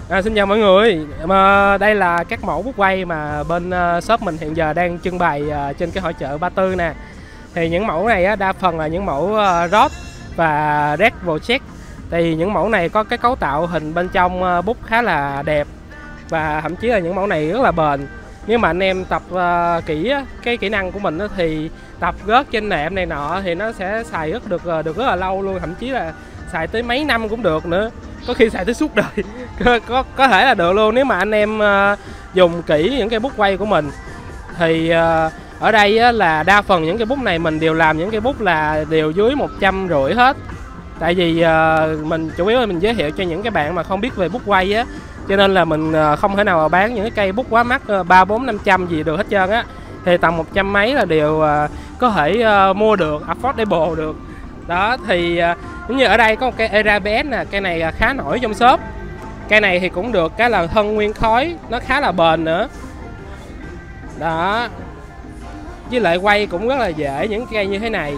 Xin chào mọi người. Đây là các mẫu bút quay mà bên shop mình hiện giờ đang trưng bày trên cái hội chợ Ba Tư nè. Thì những mẫu này đa phần là những mẫu Roth và Red Project. Thì những mẫu này có cái cấu tạo hình bên trong bút khá là đẹp, và thậm chí là những mẫu này rất là bền. Nếu mà anh em tập kỹ cái kỹ năng của mình thì tập gớt trên nệm này nọ thì nó sẽ xài được rất là lâu luôn, thậm chí là xài tới mấy năm cũng được nữa, có khi xài tới suốt đời có thể là được luôn nếu mà anh em dùng kỹ những cây bút quay của mình. Thì ở đây là đa phần những cây bút này mình đều làm những cây bút là đều dưới 150 hết. Tại vì mình chủ yếu là mình giới thiệu cho những cái bạn mà không biết về bút quay á, cho nên là mình không thể nào mà bán những cái cây bút quá mắc 3, 4, 500 gì được hết trơn á. Thì tầm 100 mấy là đều có thể mua được, affordable được. Đó thì giống như ở đây có một cây Era BS nè, cây này khá nổi trong shop. Cây này thì cũng được cái là thân nguyên khối, nó khá là bền nữa. Đó. Với lại quay cũng rất là dễ những cây như thế này.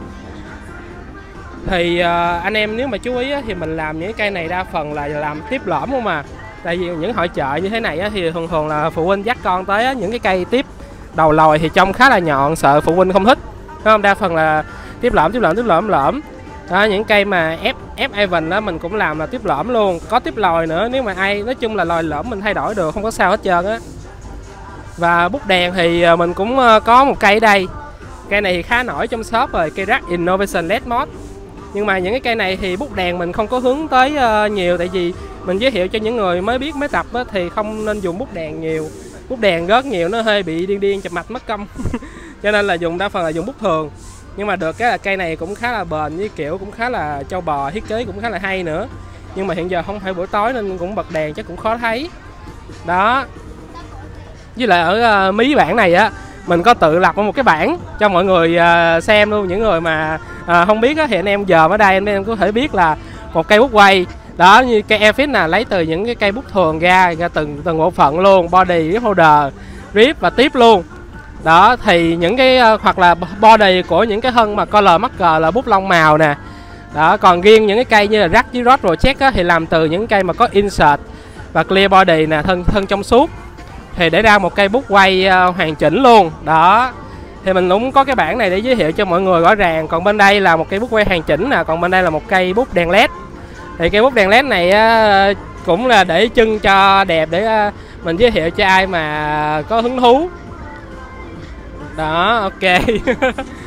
Thì anh em nếu mà chú ý thì mình làm những cây này đa phần là làm tiếp lõm không mà. Tại vì những hội chợ như thế này thì thường thường là phụ huynh dắt con tới những cái cây tiếp đầu lòi thì trông khá là nhọn, sợ phụ huynh không thích. Đúng không? Đa phần là tiếp lõm. Đó, những cây mà F Evan đó mình cũng làm là tiếp lõm luôn, có tiếp lòi nữa, nếu mà ai nói chung là lòi lõm mình thay đổi được, không có sao hết trơn á. Và bút đèn thì mình cũng có một cây ở đây. Cây này thì khá nổi trong shop rồi, cây Rack Innovation LED Mod. Nhưng mà những cái cây này thì bút đèn mình không có hướng tới nhiều, tại vì mình giới thiệu cho những người mới biết mới tập thì không nên dùng bút đèn nhiều. Bút đèn rớt nhiều nó hơi bị điên chập mạch mất công. Cho nên là dùng đa phần là dùng bút thường. Nhưng mà được cái là cây này cũng khá là bền, với kiểu cũng khá là trâu bò, thiết kế cũng khá là hay nữa. Nhưng mà hiện giờ không phải buổi tối nên cũng bật đèn chắc cũng khó thấy. Đó. Với lại ở mí bảng này á, mình có tự lập một cái bảng cho mọi người xem luôn. Những người mà không biết á, thì anh em dòm ở đây anh em có thể biết là một cây bút quay. Đó, như cây Airfix nè, lấy từ những cái cây bút thường ra từng bộ phận luôn, body, grip holder, grip và tiếp luôn. Đó thì những cái hoặc là body của những cái thân mà color marker là bút lông màu nè. Đó, còn riêng những cái cây như là Rack với Roth Project thì làm từ những cây mà có insert và clear body nè, thân trong suốt, thì để ra một cây bút quay hoàn chỉnh luôn. Đó thì mình cũng có cái bảng này để giới thiệu cho mọi người rõ ràng. Còn bên đây là một cây bút quay hoàn chỉnh nè, còn bên đây là một cây bút đèn led. Thì cây bút đèn led này cũng là để trưng cho đẹp, để mình giới thiệu cho ai mà có hứng thú. Đó, ok.